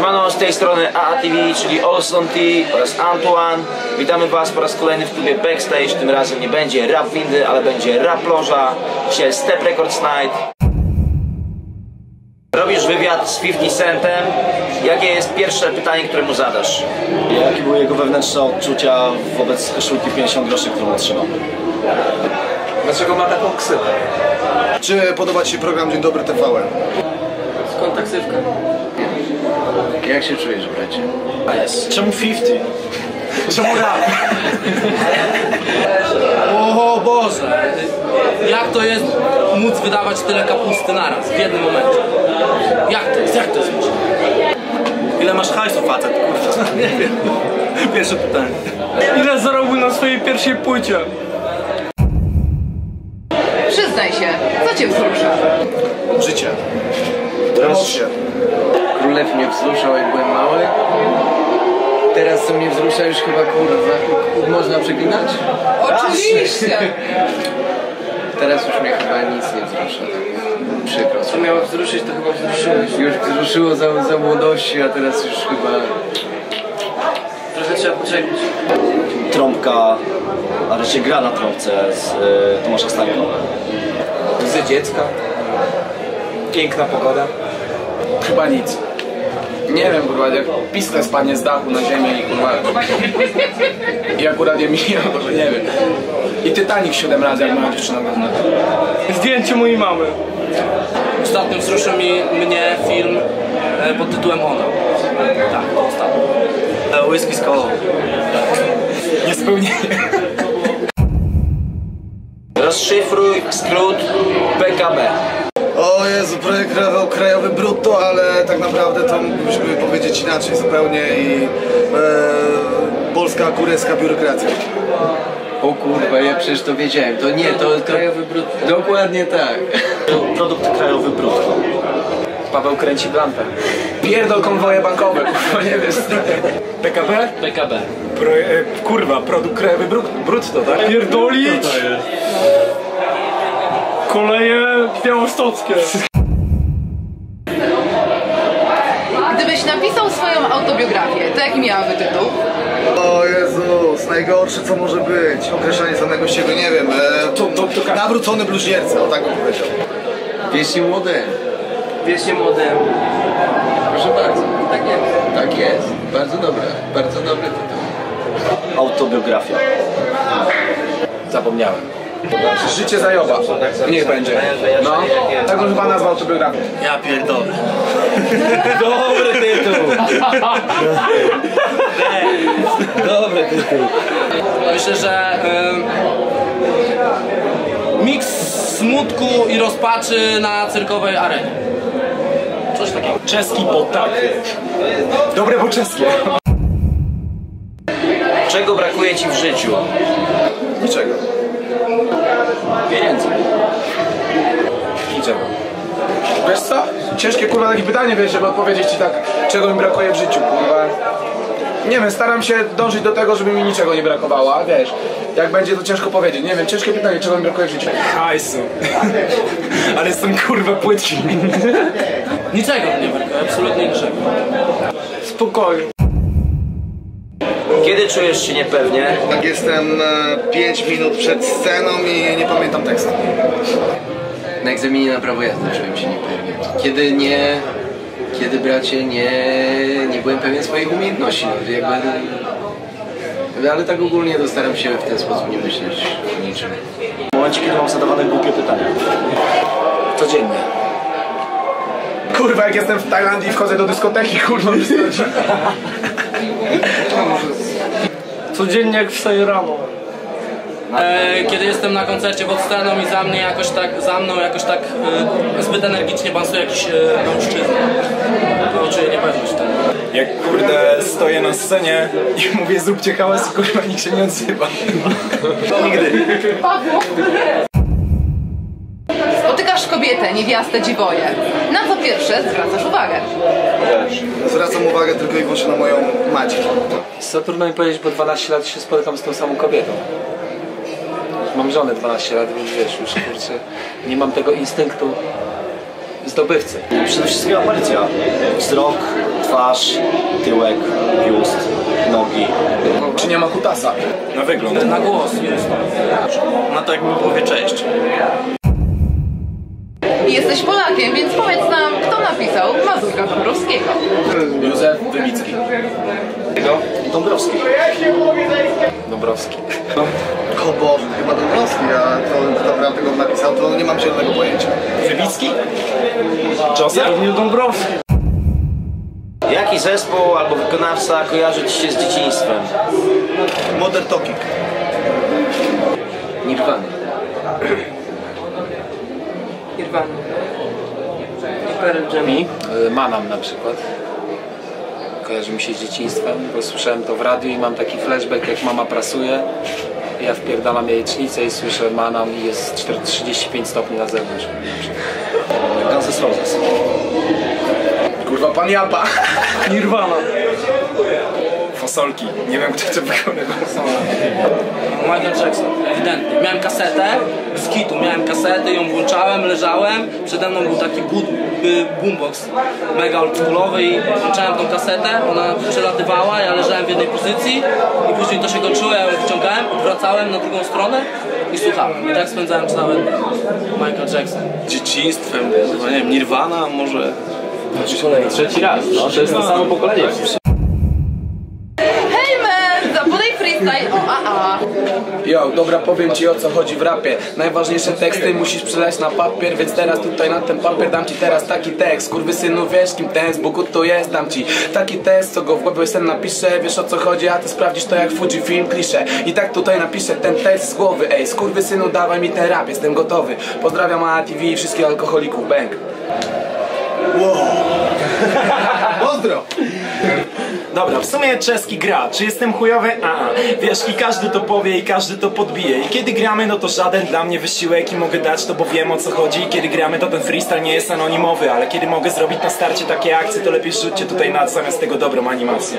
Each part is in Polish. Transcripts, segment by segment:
Siemano, z tej strony AATV, czyli Olson T oraz Antoine. Witamy Was po raz kolejny w klubie Backstage. Tym razem nie będzie rap windy, ale będzie rap loża. Dzisiaj Step Records Night. Robisz wywiad z 50 Centem. Jakie jest pierwsze pytanie, które mu zadasz? Jakie były jego wewnętrzne odczucia wobec koszulki 50 groszy, którą otrzymał? Dlaczego ma taką ksywę? Czy podoba Ci się program Dzień Dobry TVN? Skąd taksywka? Jak się czujesz, bracie? Czemu 50? Czemu rap? O Boże! Jak to jest móc wydawać tyle kapusty naraz, w jednym momencie? Jak to jest? Jak to jest możliwe? Ile masz hajsu, facet, kurwa? Nie wiem. Pierwsze pytanie. Ile zarobił na swojej pierwszej płycie? Przyznaj się, co Cię wzrusza? Życie. Emocje. Królew mnie wzruszał, jak byłem mały. Teraz co mnie wzrusza, już chyba kurwa. Można przeklinać? Oczywiście! Teraz już mnie chyba nic nie wzrusza. Tak przykro. Co miało wzruszyć, to chyba wzruszyłeś. Już wzruszyło za młodości, a teraz już chyba... Trochę trzeba poczekać. Trąbka, a raczej gra na trąbce z Tomaszem Stańką. Łzy dziecka. Piękna pogoda. Chyba nic. Nie wiem, kurwa, jak pistolet spadnie z dachu na ziemię i kurwa... I akurat je mijał, to nie wiem. I Titanic 7 razy, jak moja dziewczyna ogląda. Zdjęcie mojej mamy. Ostatnio wzruszył mnie film pod tytułem Ona. Tak, to ostatnio. Whisky z kolą. Niespełnienie. Rozszyfruj skrót PKB. O Jezu, projekt krajowy brutto, ale tak naprawdę to moglibyśmy powiedzieć inaczej zupełnie i polska kurewska biurokracja. O kurwa, ja przecież to wiedziałem. To nie, to krajowy brutto. Dokładnie tak. Produkt krajowy brutto. Paweł kręci w lampę. Pierdol konwoje bankowe, kurwa, nie wiesz. PKB? PKB. Kurwa, produkt krajowy brutto, tak? Pierdolić! Koleje białostockie. Gdybyś napisał swoją autobiografię, to jaki miałaby tytuł? O Jezus, najgorsze co może być. Określenie samego siebie, nie wiem. Nawrócony bluźnierca, o tak bym powiedział. Wiecznie młodym. Wiecznie młodym. Proszę bardzo. Tak jest. Tak jest. Bardzo dobry tytuł. Autobiografia. Zapomniałem. Życie zajoba. Niech będzie. No, tak bym chyba nazwał autobiografię. Ja pierdolę. Dobry tytuł! Dobry tytuł. Myślę, że miks smutku i rozpaczy na cyrkowej arenie. Coś takiego. Czeski potak. Dobre po czeskie. Czego brakuje Ci w życiu? Niczego. Pieniędzy. Niczego. Wiesz co? Ciężkie kurwa takie pytanie, wiesz, żeby odpowiedzieć Ci tak, czego mi brakuje w życiu, kurwa. Nie wiem, staram się dążyć do tego, żeby mi niczego nie brakowało, a wiesz, jak będzie to ciężko powiedzieć. Nie wiem, ciężkie pytanie, czego mi brakuje w życiu. Hajsu. Ale jestem kurwa płytki. Niczego mnie brakuje, absolutnie niczego. Spokoju. Kiedy czujesz się niepewnie? Tak jestem 5 minut przed sceną i nie pamiętam tekstu. Na egzaminie na prawo jazdy czułem się niepewnie. Kiedy bracie nie byłem pewien swoich umiejętności. No, jakby, ale tak ogólnie to staram się w ten sposób nie myśleć o niczym. W momencie, kiedy mam zadawane głupie pytania. Codziennie. Kurwa, jak jestem w Tajlandii i wchodzę do dyskoteki, kurwa, wystarczy. Codziennie jak wstaję rano. Kiedy jestem na koncercie pod sceną i za mną jakoś tak zbyt energicznie bansuje jakiś mężczyzna, to czuję niepewność wtedy. Jak kurde stoję na scenie i mówię zróbcie hałas i kurwa nikt się nie odzywa. Nigdy. Spotykasz kobietę, niewiastę, dziwoję. Na co pierwsze zwracasz uwagę? Zwracam uwagę tylko i wyłącznie na moją macię. Co trudno mi powiedzieć, bo 12 lat się spotykam z tą samą kobietą. Mam żonę 12 lat, więc wiesz, już kurczę, nie mam tego instynktu zdobywcy. Przede wszystkim aparycja. Wzrok, twarz, tyłek, biust, nogi. Czy nie ma kutasa? Na wygląd. Na głos jest. No to jakby powie cześć. Jesteś Polakiem, więc powiedz nam, kto napisał Mazurka Dąbrowskiego. Józef Wybicki. Dąbrowski. Dąbrowski. O Boże, chyba Dąbrowski, a to naprawdę go napisał, to nie mam zielonego pojęcia. Wybicki? Józef Dąbrowski. Jaki zespół albo wykonawca kojarzy Ci się z dzieciństwem? Modern Talking. Nirvana. Nirvana. Pearl Jam. Manam na przykład. Kojarzy mi się z dzieciństwem, bo słyszałem to w radiu i mam taki flashback, jak mama prasuje. Ja wpierdalam jajecznicę i słyszę Manam i jest 35 stopni na zewnątrz. Guns N' Roses. Kurwa, pan Japa. Nirvana. Fasolki. Nie wiem, kto to wykonywał. Michael Jackson, ewidentnie. Miałem kasetę z kitu, miałem kasetę, ją włączałem, leżałem. Przede mną był taki boombox mega oldschoolowy i włączałem tą kasetę, ona przelatywała, ja leżałem w jednej pozycji i później to się kończyło, ja ją wyciągałem, odwracałem na drugą stronę i słuchałem. I tak spędzałem cały Michael Jackson. Dzieciństwem, no nie wiem, Nirvana może... Trzeci raz, no to jest to samo pokolenie. Hej man, zapodaj freestyle o AA. Jo, dobra, powiem ci o co chodzi w rapie. Najważniejsze teksty musisz przelać na papier, więc teraz tutaj na ten papier dam ci teraz taki tekst. Kurwysynu, wiesz kim ten z Buku tu jest, dam ci taki tekst, co go w głowie sen napiszę. Wiesz o co chodzi, a ty sprawdzisz to jak Fuji film klisze. I tak tutaj napiszę ten tekst z głowy. Ej, skurwysynu, dawaj mi ten rap, jestem gotowy. Pozdrawiam ATV i wszystkich alkoholików, bang. Wow. Pozdro. Dobra, w sumie czeski gra. Czy jestem chujowy? Wiesz, i każdy to powie i każdy to podbije. I kiedy gramy, no to żaden dla mnie wysiłek i mogę dać to, bo wiem o co chodzi. I kiedy gramy, to ten freestyle nie jest anonimowy. Ale kiedy mogę zrobić na starcie takie akcje, to lepiej rzućcie tutaj zamiast tego dobrą animację.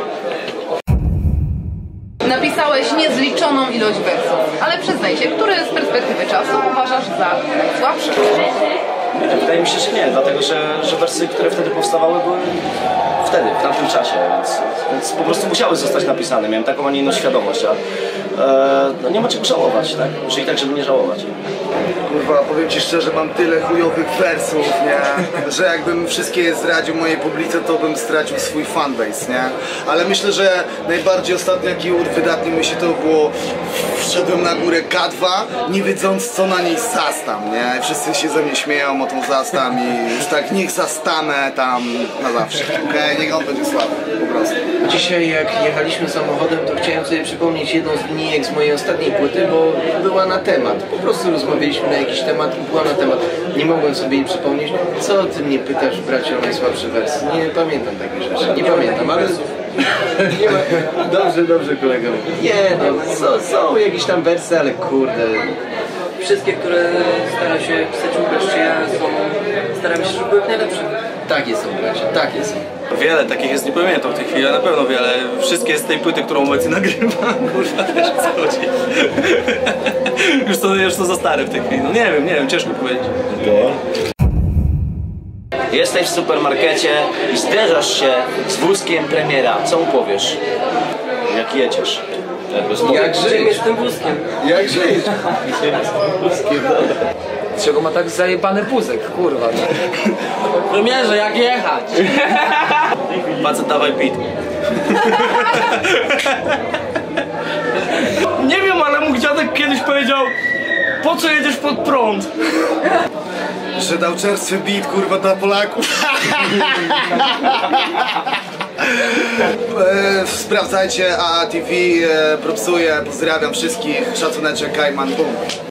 Napisałeś niezliczoną ilość wersów, ale przyznaj się, który z perspektywy czasu uważasz za najsłabszy? Wydaje mi się, że nie, dlatego że wersy, które wtedy powstawały, były wtedy, w tamtym czasie, więc po prostu musiały zostać napisane. Miałem taką, a nie inną świadomość, a no nie ma czego żałować, tak? Muszę i tak, żeby nie żałować. Kurwa, powiem ci szczerze, mam tyle chujowych wersów, nie? Że jakbym wszystkie zdradził mojej publice, to bym stracił swój fanbase, nie? Ale myślę, że najbardziej ostatni jaki wydatny mi się to było, wszedłem na górę K2, nie wiedząc co na niej zastam, nie? Wszyscy się ze mnie śmieją o tą zastam i już tak niech zastanę tam na zawsze, okej? Niech on będzie słaby, po prostu. Dzisiaj jak jechaliśmy samochodem, to chciałem sobie przypomnieć jedną z linijek z mojej ostatniej płyty, bo była na temat. Po prostu rozmawialiśmy na jakiś temat i była na temat. Nie mogłem sobie jej przypomnieć. Co ty mnie pytasz, bracie, o najsłabszy wers? Nie pamiętam takich rzeczy. Nie pamiętam, ale... Nie ma... Dobrze, kolego. Nie, no, są jakieś tam wersy, ale kurde... Wszystkie, które staram się pisać uproszczenia, staram się, żeby były najlepsze. Takie są, bracie, takie są. Wiele takich jest, nie pamiętam w tej chwili, ale na pewno wiele. Wszystkie z tej płyty, którą obecnie nagrywam, kurwa, też o co chodzi. już to za stare w tej chwili. No nie wiem, ciężko powiedzieć. Jesteś w supermarkecie i zderzasz się z wózkiem premiera. Co mu powiesz? Jak jedziesz. Jak żyjesz? Jestem wózkiem. Jak żyjesz? Czego ma tak zajebany puzek, kurwa. Premierze, jak jechać? Facet, dawaj beat. Nie wiem, ale mój dziadek kiedyś powiedział, po co jedziesz pod prąd? Że dał czerstwy beat, kurwa, dla Polaków. Sprawdzajcie, AATV, propsuję, pozdrawiam wszystkich, szacuneczek, Kajman, bum.